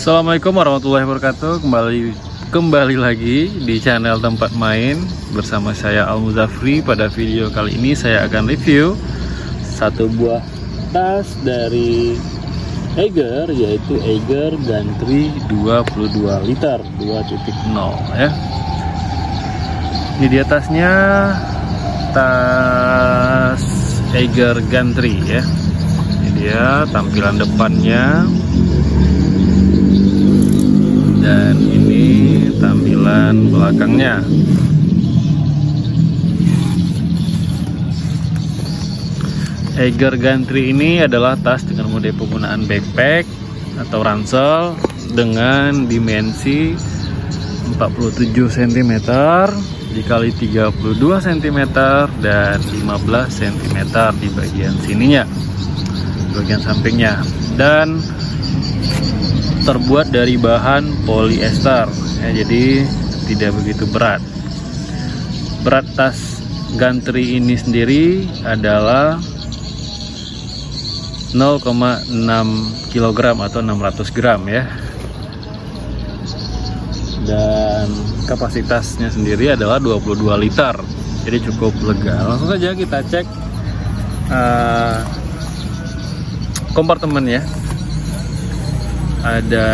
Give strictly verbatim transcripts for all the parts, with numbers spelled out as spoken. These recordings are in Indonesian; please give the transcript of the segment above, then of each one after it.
Assalamualaikum warahmatullahi wabarakatuh. Kembali kembali lagi di channel Tempat Main bersama saya Al Muzafri. Pada video kali ini saya akan review satu buah tas dari Eiger, yaitu Eiger Gantry dua puluh dua liter dua titik nol ya. Ini dia tasnya, tas Eiger Gantry ya. Ini dia tampilan depannya. Dan ini tampilan belakangnya. Eiger Gantry ini adalah tas dengan mode penggunaan backpack atau ransel dengan dimensi empat puluh tujuh sentimeter dikali tiga puluh dua sentimeter dan lima belas sentimeter di bagian sininya, bagian sampingnya, dan terbuat dari bahan polyester ya, jadi tidak begitu berat. Berat tas Gantry ini sendiri adalah nol koma enam kilogram atau enam ratus gram ya. Dan kapasitasnya sendiri adalah dua puluh dua liter, jadi cukup lega. Langsung saja kita cek uh, kompartemennya. Ada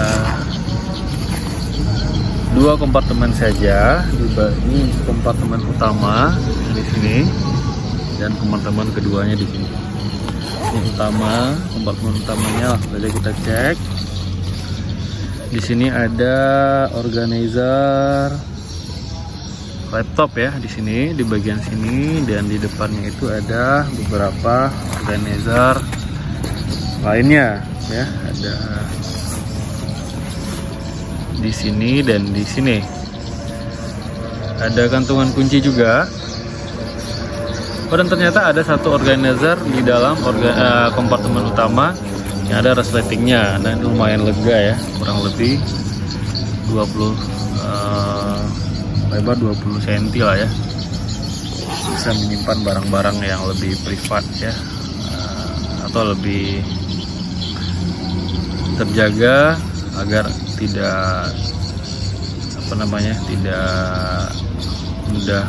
dua kompartemen saja. Ini kompartemen utama di sini dan kompartemen keduanya di sini. Ini utama, kompartemen utamanya. Langsung saja kita cek. Di sini ada organizer laptop ya, di sini di bagian sini, dan di depannya itu ada beberapa organizer lainnya ya. Ada di sini dan di sini. Ada kantungan kunci juga. Oh, dan ternyata ada satu organizer di dalam orga, uh, kompartemen utama yang ada resletingnya. Nah, itu lumayan lega ya, kurang lebih dua puluh uh, lebar dua puluh sentimeter lah ya. Bisa menyimpan barang-barang yang lebih privat ya, uh, atau lebih terjaga agar tidak apa namanya tidak mudah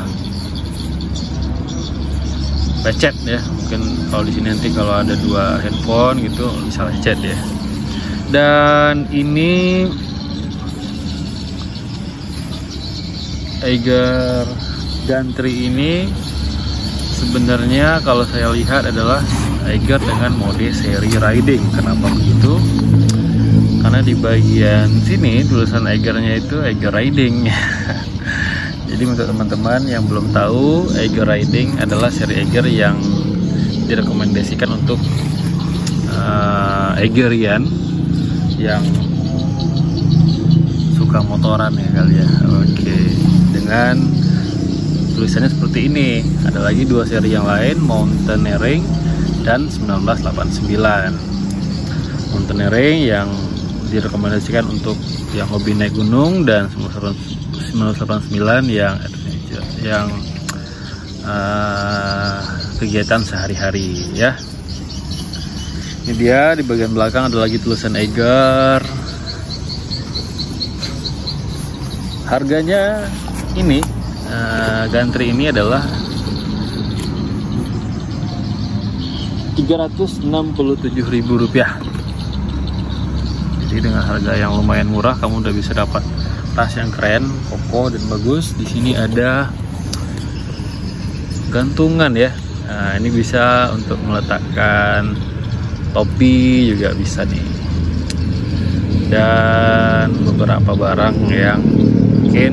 lecet ya. Mungkin kalau di sini nanti kalau ada dua handphone gitu bisa lecet ya. Dan ini Eiger Gantry ini sebenarnya kalau saya lihat adalah Eiger dengan mode seri riding. Kenapa begitu? Karena di bagian sini tulisan Eigernya itu Eiger Riding. Jadi untuk teman-teman yang belum tahu, Eiger Riding adalah seri Eiger yang direkomendasikan untuk uh, Eigerian yang suka motoran ya kali ya. Oke, dengan tulisannya seperti ini. Ada lagi dua seri yang lain, Mountaineering dan seribu sembilan ratus delapan puluh sembilan. Mountaineering yang direkomendasikan untuk yang hobi naik gunung, dan seribu sembilan ratus delapan puluh sembilan yang yang uh, kegiatan sehari-hari ya. Ini dia, di bagian belakang ada lagi tulisan Eiger. Harganya ini uh, Gantry ini adalah tiga ratus enam puluh tujuh ribu rupiah. Jadi dengan harga yang lumayan murah kamu udah bisa dapat tas yang keren, kokoh dan bagus. Di sini ada gantungan ya. Nah, ini bisa untuk meletakkan topi juga bisa nih. Dan beberapa barang yang mungkin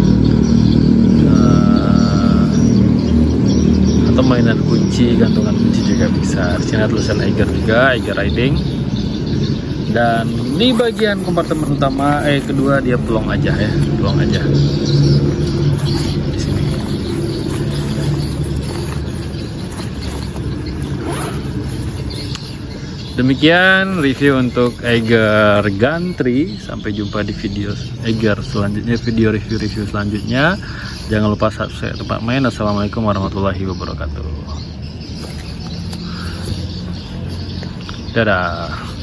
uh, atau mainan kunci, gantungan kunci juga bisa. Di sini ada tulisan Eiger juga, Eiger Riding. Dan di bagian kompartemen utama eh kedua dia pelong aja ya, pelong aja di sini. Demikian review untuk Eiger Gantry. Sampai jumpa di video Eiger selanjutnya, video review-review selanjutnya. Jangan lupa subscribe Tempat Main. Assalamualaikum warahmatullahi wabarakatuh. Dadah.